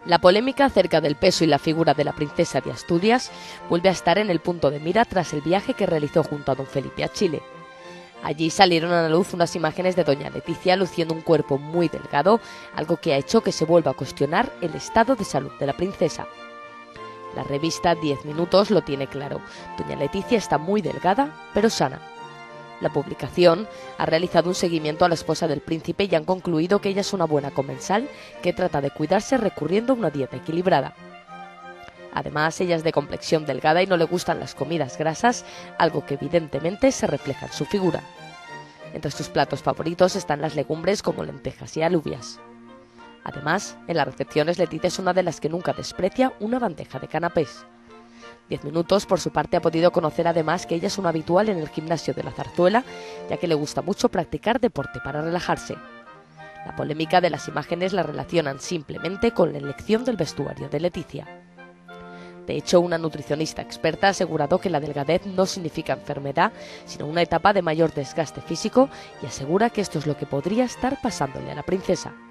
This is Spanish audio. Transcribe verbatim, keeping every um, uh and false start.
La polémica acerca del peso y la figura de la princesa de Asturias vuelve a estar en el punto de mira tras el viaje que realizó junto a don Felipe a Chile. Allí salieron a la luz unas imágenes de doña Leticia luciendo un cuerpo muy delgado, algo que ha hecho que se vuelva a cuestionar el estado de salud de la princesa. La revista Diez Minutos lo tiene claro: doña Leticia está muy delgada, pero sana. La publicación ha realizado un seguimiento a la esposa del príncipe y han concluido que ella es una buena comensal que trata de cuidarse recurriendo a una dieta equilibrada. Además, ella es de complexión delgada y no le gustan las comidas grasas, algo que evidentemente se refleja en su figura. Entre sus platos favoritos están las legumbres como lentejas y alubias. Además, en las recepciones Leticia es una de las que nunca desprecia una bandeja de canapés. Diez Minutos, por su parte, ha podido conocer además que ella es una habitual en el gimnasio de la Zarzuela, ya que le gusta mucho practicar deporte para relajarse. La polémica de las imágenes la relacionan simplemente con la elección del vestuario de Leticia. De hecho, una nutricionista experta ha asegurado que la delgadez no significa enfermedad, sino una etapa de mayor desgaste físico, y asegura que esto es lo que podría estar pasándole a la princesa.